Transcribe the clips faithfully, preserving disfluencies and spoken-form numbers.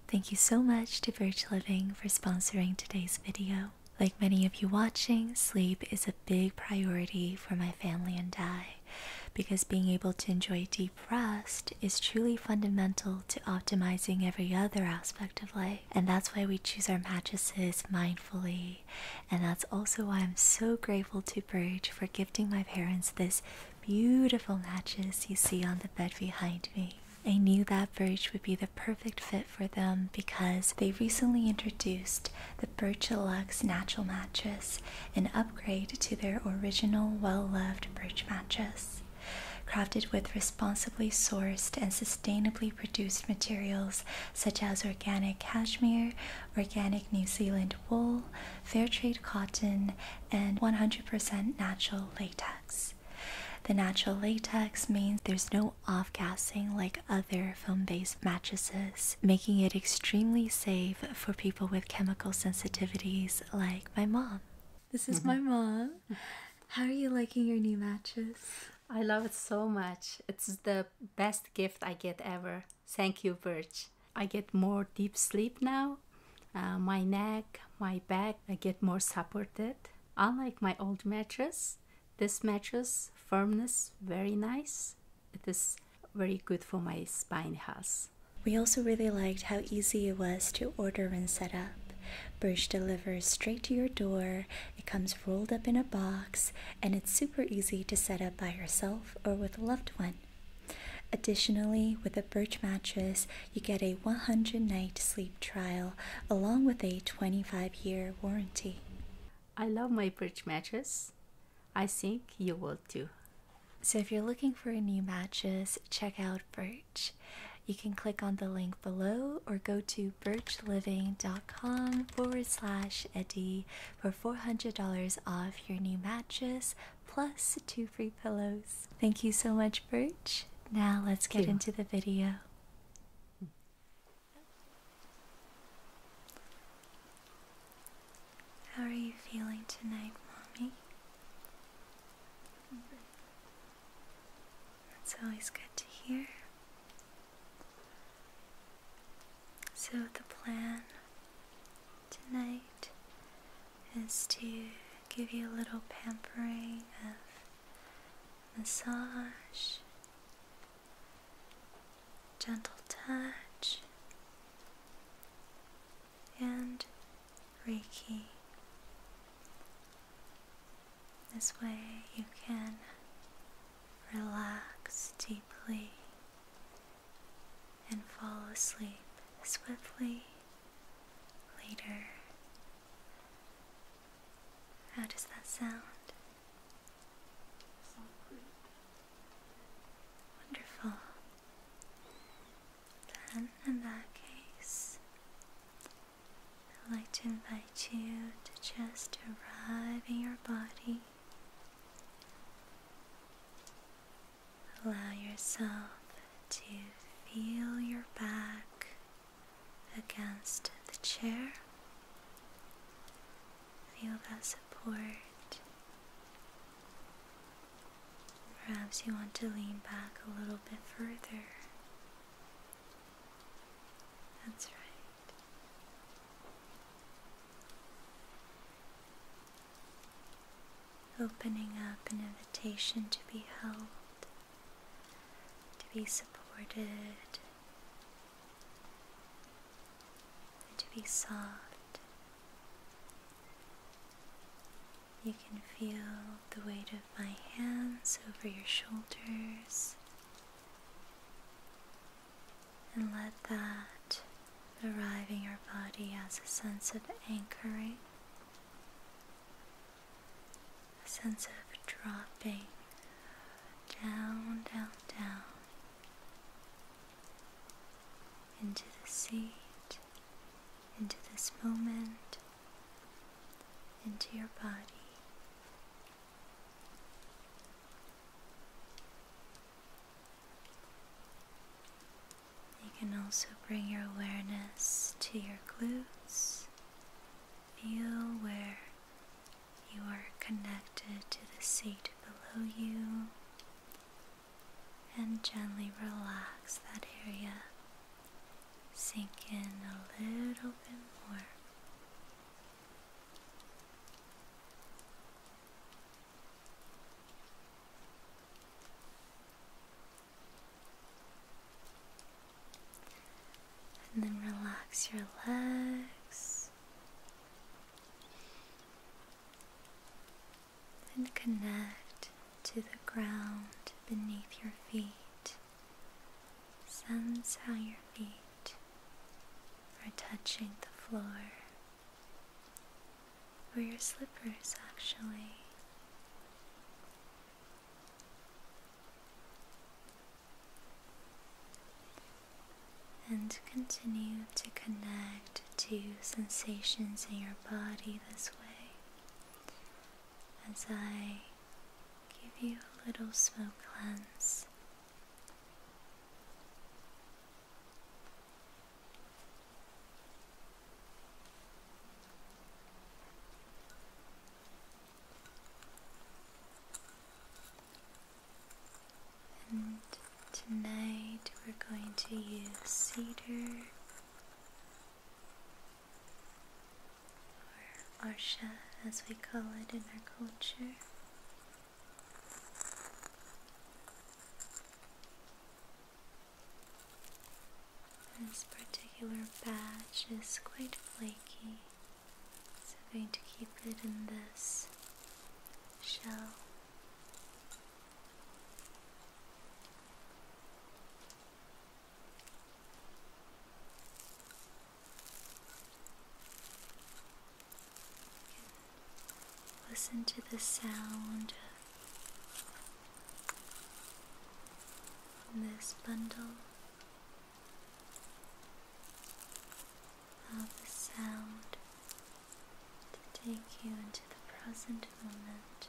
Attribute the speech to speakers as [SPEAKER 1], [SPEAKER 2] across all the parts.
[SPEAKER 1] Thank you so much to Birch Living for sponsoring today's video. Like many of you watching, sleep is a big priority for my family and I, because being able to enjoy deep rest is truly fundamental to optimizing every other aspect of life. And that's why we choose our mattresses mindfully. And that's also why I'm so grateful to Birch for gifting my parents this beautiful mattress you see on the bed behind me. I knew that Birch would be the perfect fit for them because they recently introduced the Birch Luxe Natural Mattress, an upgrade to their original well-loved Birch mattress. Crafted with responsibly sourced and sustainably produced materials such as organic cashmere, organic New Zealand wool, fair trade cotton, and one hundred percent natural latex. The natural latex means there's no off-gassing like other foam-based mattresses, making it extremely safe for people with chemical sensitivities like my mom. This is my mom. How are you liking your new mattress?
[SPEAKER 2] I love it so much. It's the best gift I get ever. Thank you, Birch. I get more deep sleep now. Uh, my neck, my back, I get more supported. Unlike my old mattress, this mattress firmness very nice. It is very good for my spine health.
[SPEAKER 1] We also really liked how easy it was to order and set up. Birch delivers straight to your door, it comes rolled up in a box, and it's super easy to set up by yourself or with a loved one. Additionally, with a Birch mattress, you get a one hundred night sleep trial along with a twenty-five year warranty.
[SPEAKER 2] I love my Birch mattress. I think you will too.
[SPEAKER 1] So if you're looking for a new mattress, check out Birch. You can click on the link below or go to birchliving.com forward slash Eddie for four hundred dollars off your new mattress plus two free pillows. Thank you so much, Birch. Now let's get into the video. How are you feeling tonight, Mommy? That's always good to hear. So the plan tonight is to give you a little pampering of massage, gentle touch, and Reiki. This way you can relax deeply and fall asleep swiftly later. How does that sound? Wonderful. Then, in that case, I'd like to invite you to just arrive in your body. Allow yourself to feel your back against the chair. Feel that support. Perhaps you want to lean back a little bit further. That's right. Opening up an invitation to be held, to be supported, and to be soft. You can feel the weight of my hands over your shoulders, and let that arrive in your body as a sense of anchoring, a sense of dropping down, down, down into the seat, into this moment, into your body. You can also bring your awareness to your glutes. Feel where you are connected to the seat below you, and gently relax that area. sink in a little bit more. And then relax your legs and connect to the ground beneath your feet. Sense how your feet are touching the floor, or your slippers actually. And continue to connect to sensations in your body this way as I give you a little smoke cleanse. And tonight we're going to use cedar or arsha as we call it in our culture. This particular batch is quite flaky, so I'm going to keep it in this shell. Listen to the sound of this bundle. Allow the sound to take you into the present moment.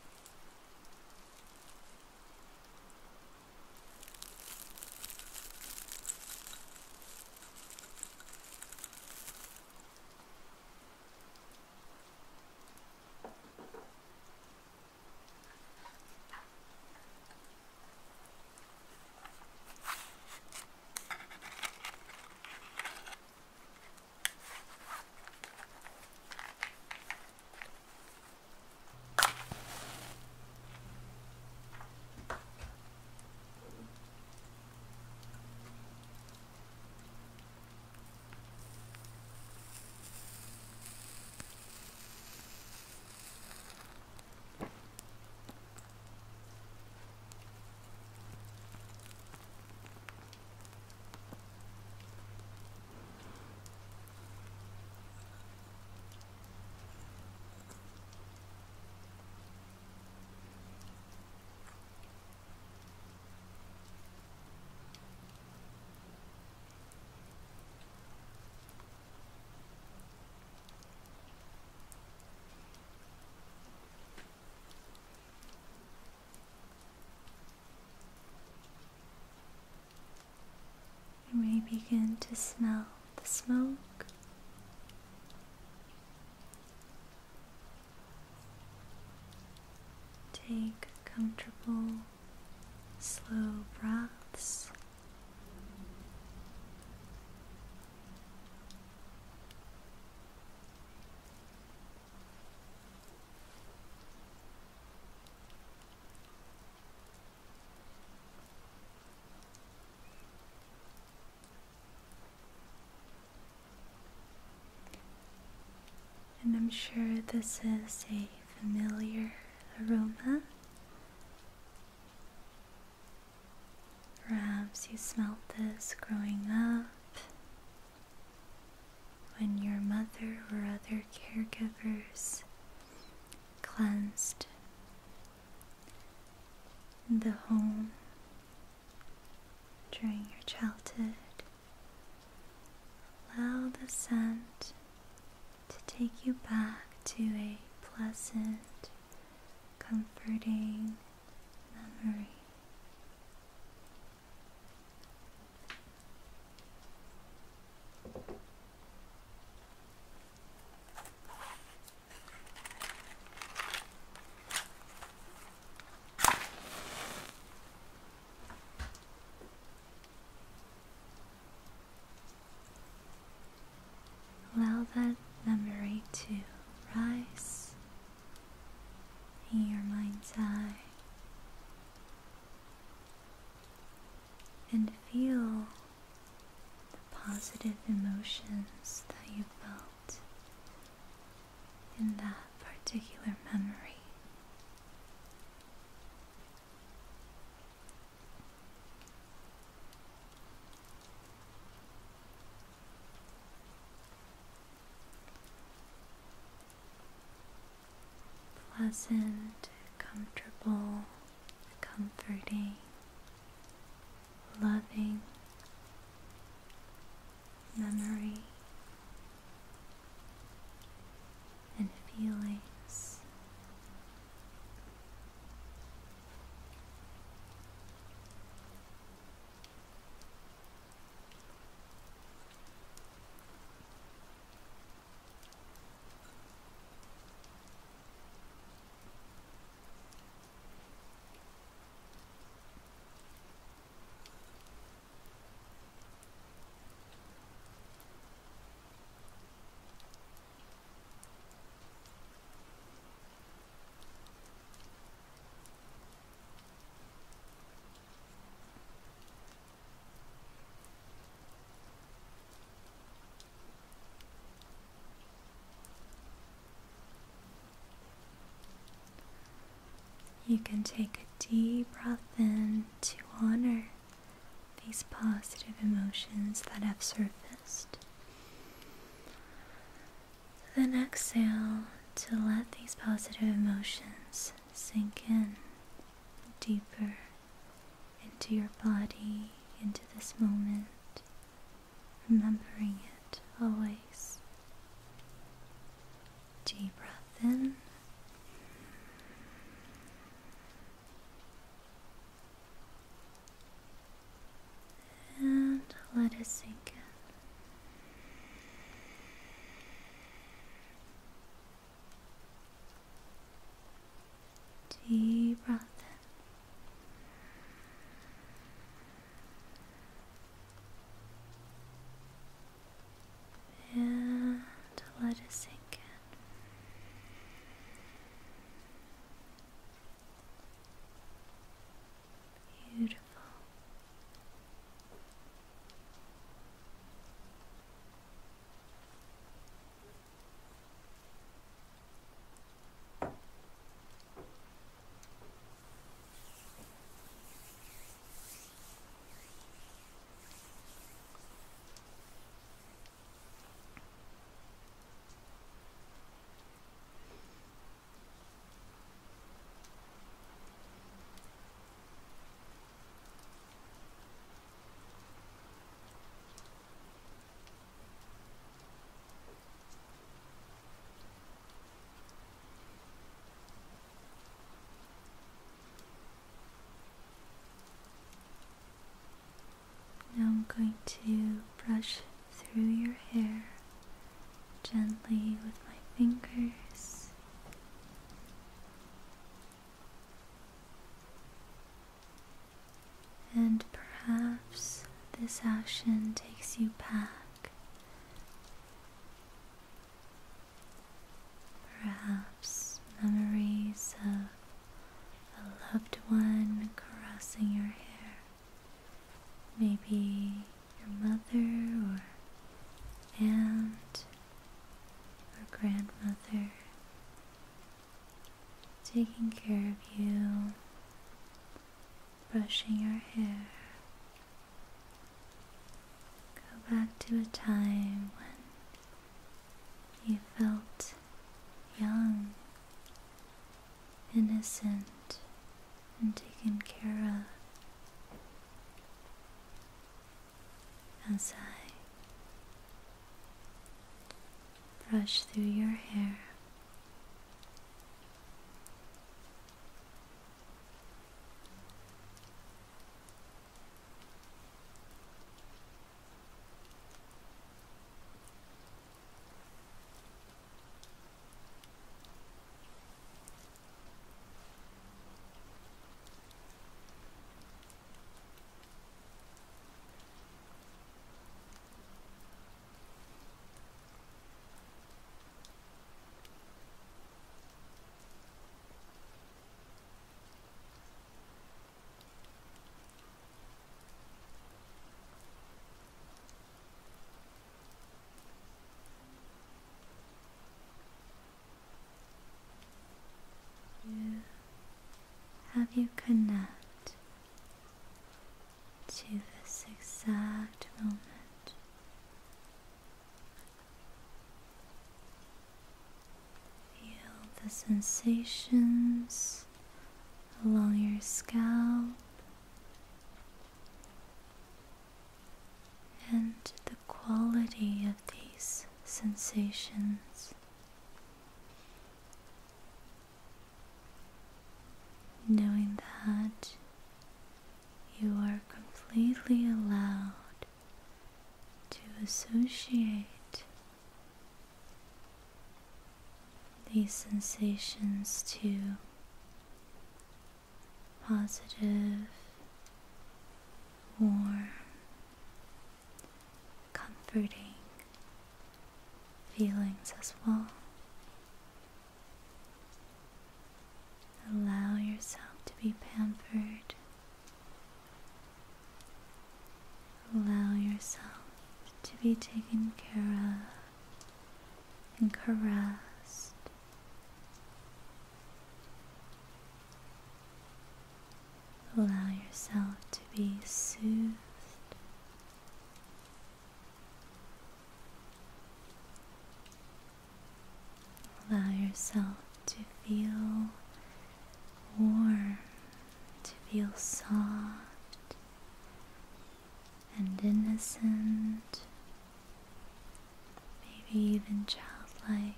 [SPEAKER 1] You may begin to smell the smoke. Take comfortable, slow breaths. And I'm sure this is a familiar aroma. Perhaps you smelled this growing up when your mother or other caregivers cleansed the home during your childhood. Allow the scent to take you back to a pleasant, comforting memory. that memory to rise in your mind's eye and feel the positive emotions that you felt in that particular memory. Pleasant, comfortable, comforting, loving memory and feelings. You can take a deep breath in to honor these positive emotions that have surfaced. Then exhale to let these positive emotions sink in deeper into your body, into this moment, remembering it always. Deep breath in. And let it sink in. Deep breath in. And let it sink in. Beautiful. Now I'm going to brush through your hair gently with my fingers. And perhaps this action takes you back. Perhaps memories of a loved one caressing your hair. Maybe your mother or aunt or grandmother taking care of you, brushing your hair. Go back to a time when you felt young, innocent, and taken care of. As I brush through your hair, connect to this exact moment. Feel the sensations along your scalp and the quality of these sensations. Knowing that you are completely allowed to associate these sensations to positive, warm, comforting feelings as well. Allow yourself to be pampered. Allow yourself to be taken care of and caressed. Allow yourself to be soothed. Allow yourself to feel warm, to feel soft and innocent, maybe even childlike.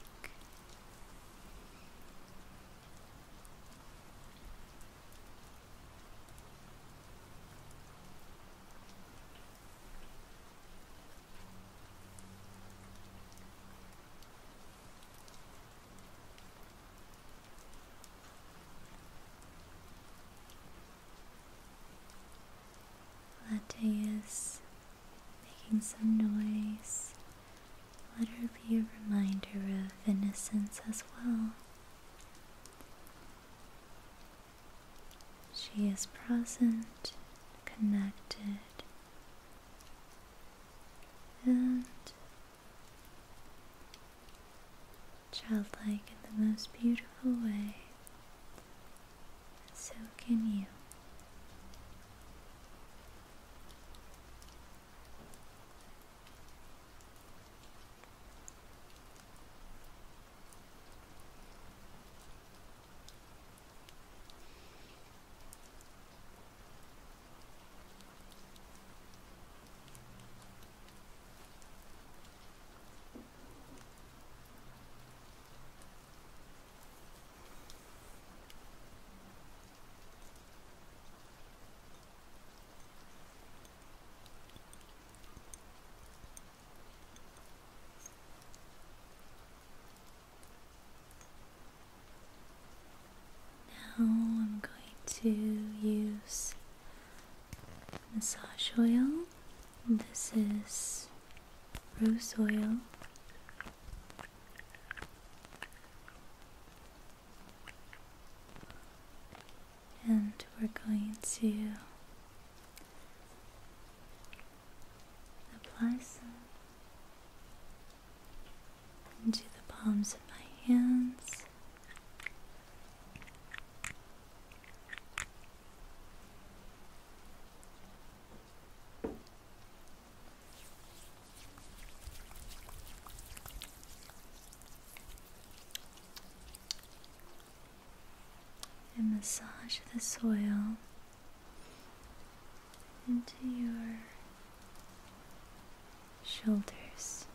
[SPEAKER 1] Latte is making some noise. Let her be a reminder of innocence as well. She is present, connected, and childlike in the most beautiful way. And so can you. Now I'm going to use massage oil. This is rose oil. And we're going to apply some into the palms of my hands. And massage this oil into your shoulders.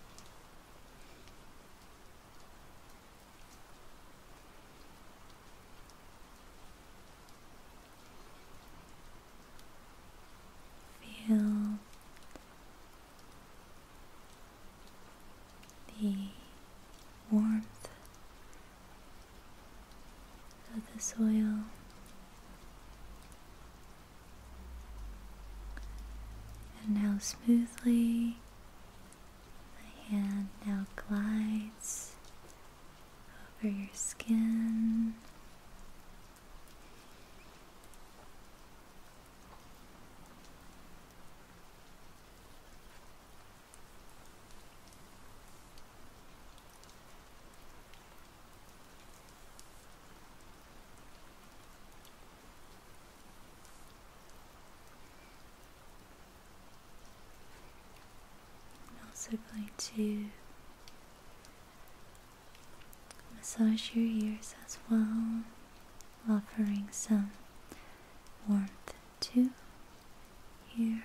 [SPEAKER 1] Feel the warmth of this oil. And now smoothly my hand now glides over your skin. going to massage your ears as well, offering some warmth too here.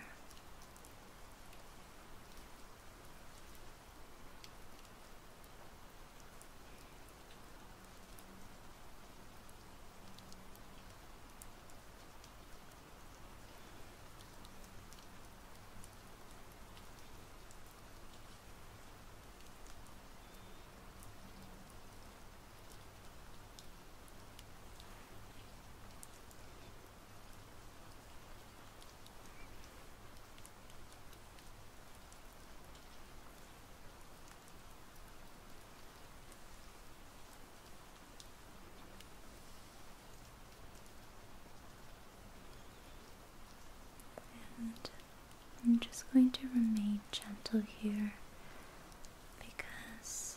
[SPEAKER 1] And I'm just going to remain gentle here because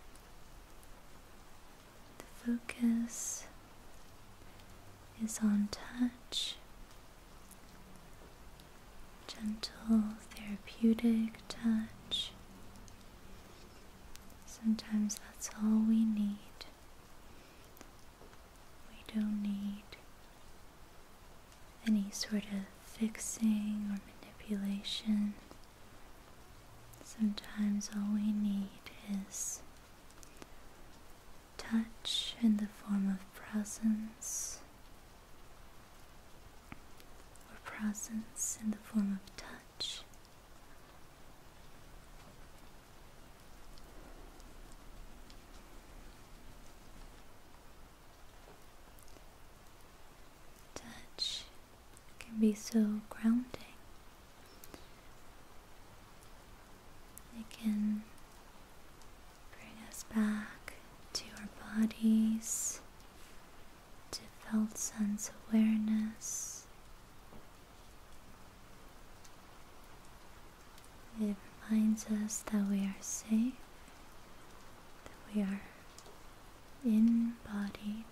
[SPEAKER 1] the focus is on touch, gentle, therapeutic touch. Sometimes that's all we need. We don't need any sort of fixing or manipulation. Sometimes all we need is touch in the form of presence, or presence in the form of touch. Touch can be so grounding. It can bring us back to our bodies, to felt sense awareness. It reminds us that we are safe, that we are embodied,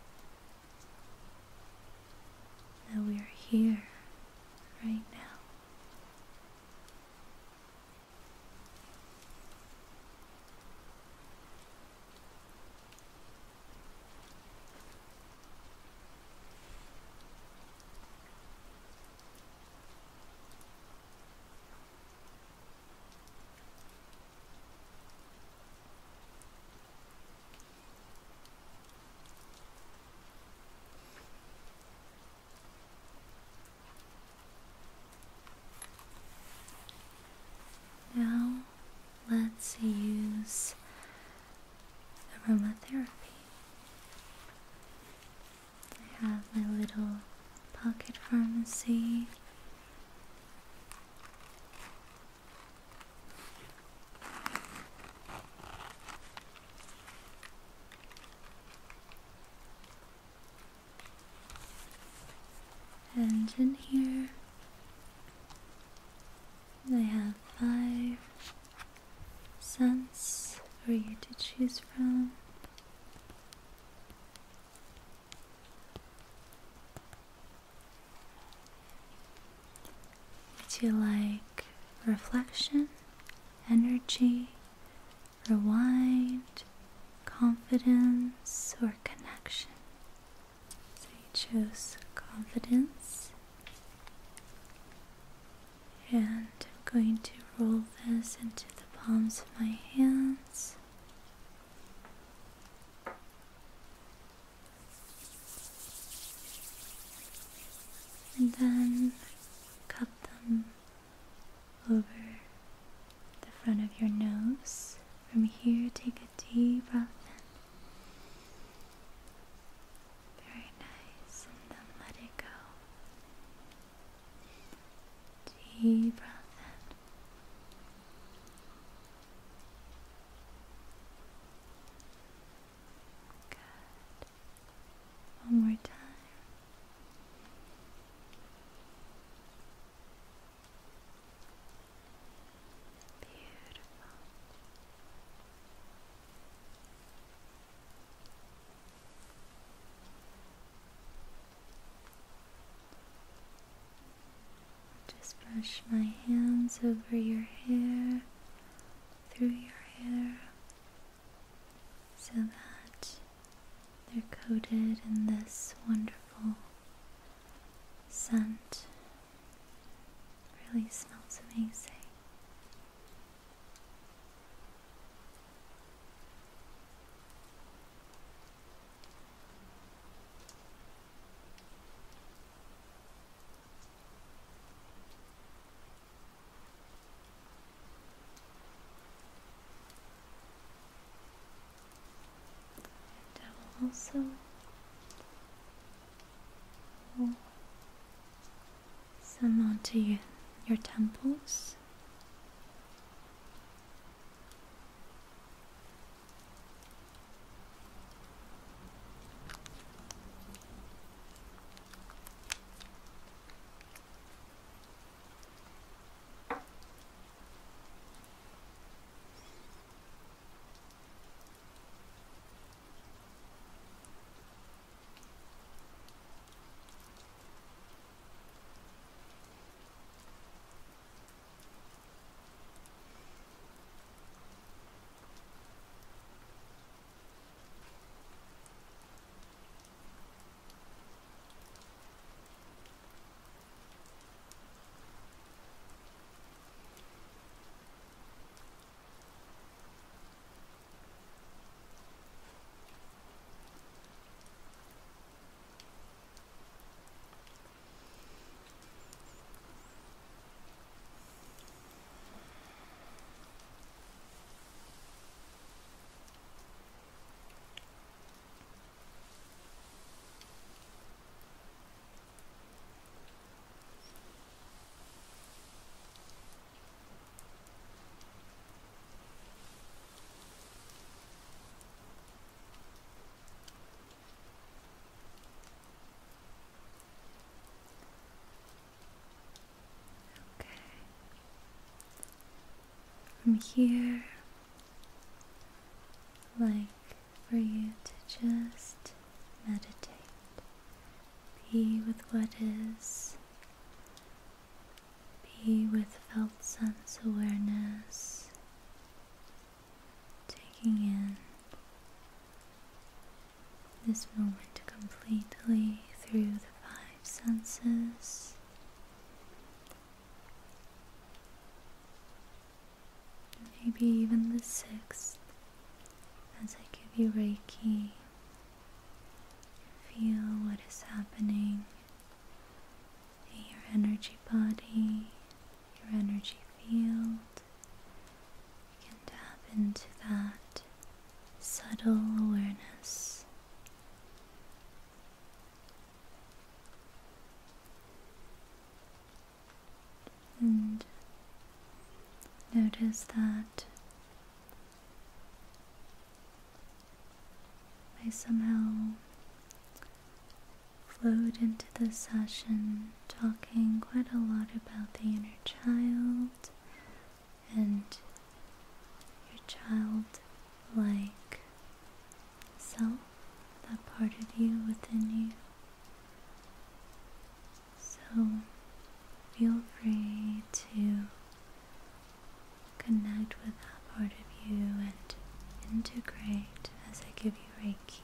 [SPEAKER 1] that we are here right now. Now let's use aromatherapy. I have my little pocket pharmacy. And in here I have five scents for you to choose from. Would you like reflection, energy, rewind, confidence, or connection? So you chose confidence. And I'm going to roll this into the palms of my hands. And then cup them over the front of your nose. From here, take a deep breath in. Very nice. And then let it go. Deep breath in. Good. One more time. Beautiful. Just brush my hands over your hair through your hair so that they're coated in this wonderful scent. Really smells amazing. Also, pull some onto your, your temples. From here, I'd like for you to just meditate, be with what is, be with felt sense awareness, taking in this moment completely through the five senses. Maybe even the sixth, as I give you Reiki. Feel what is happening in your energy body, your energy field. You can tap into that subtle awareness. And notice that I somehow flowed into this session talking quite a lot about the inner child and your child-like self, that part of you within you. So feel free to connect with that part of you and integrate as I give you Reiki.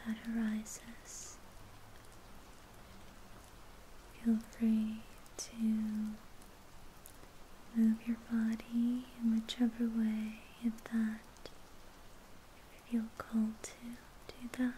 [SPEAKER 1] that arises. Feel free to move your body in whichever way that you feel called to do that.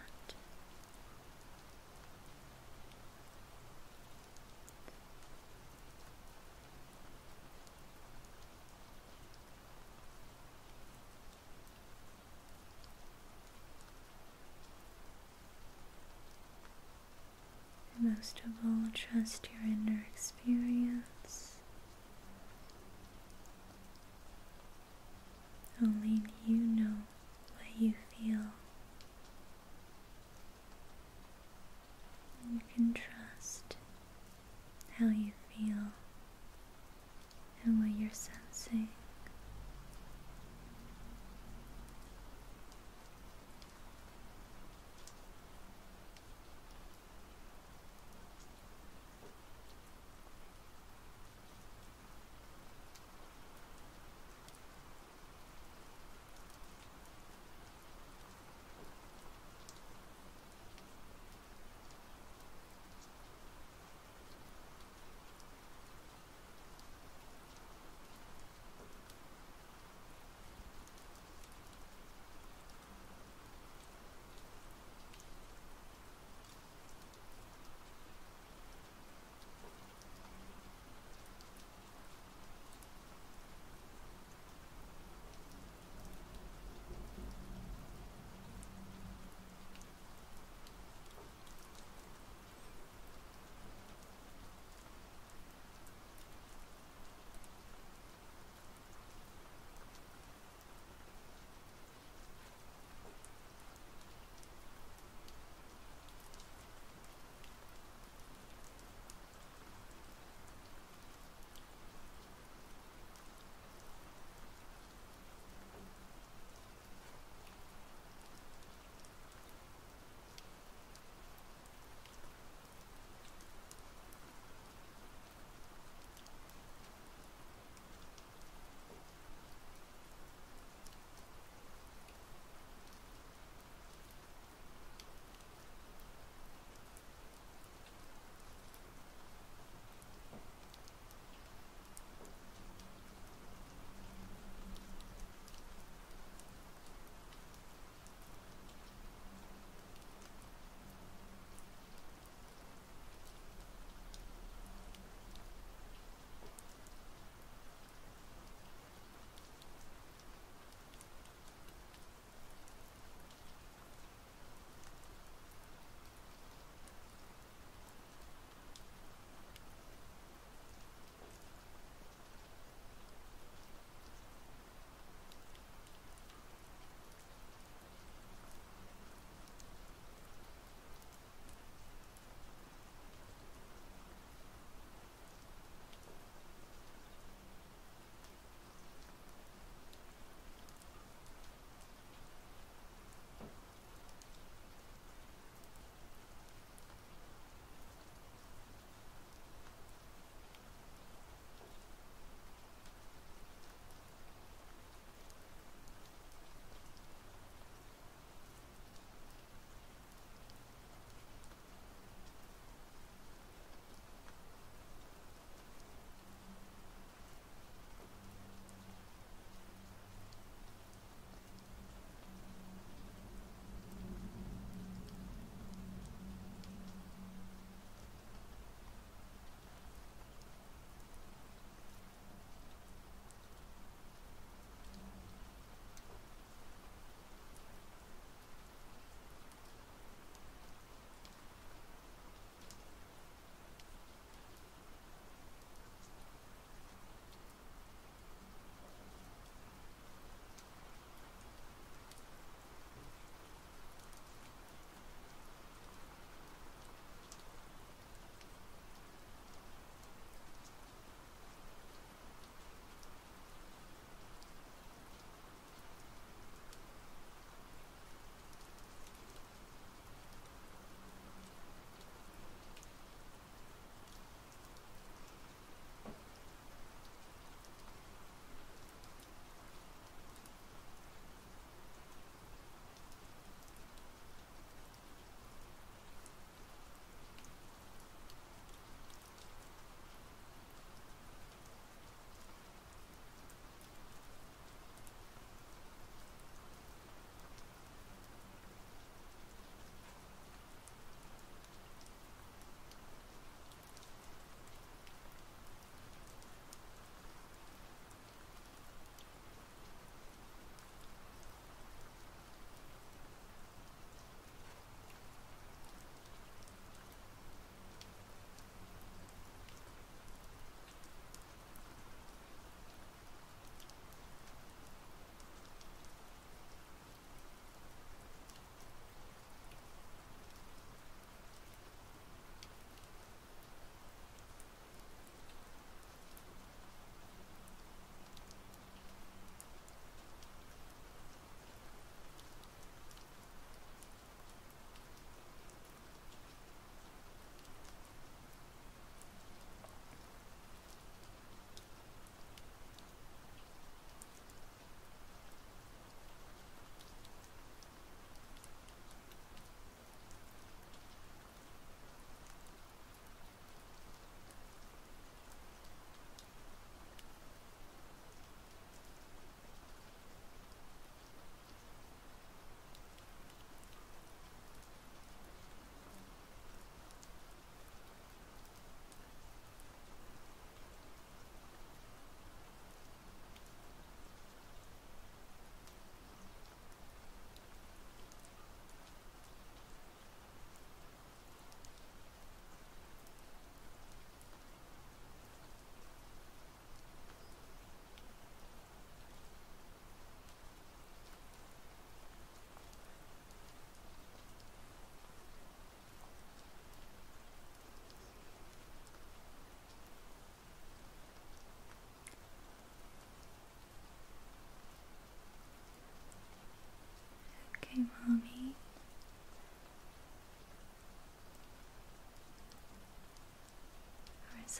[SPEAKER 1] And most of all, trust your inner experience. Only you know what you feel. You can trust how you feel and what you're sensing.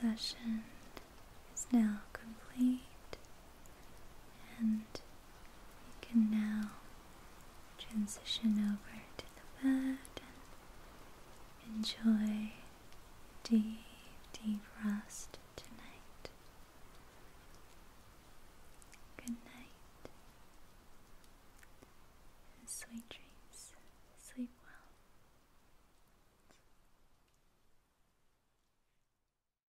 [SPEAKER 1] session is now complete, and you can now transition over to the bed and enjoy deep, deep rest.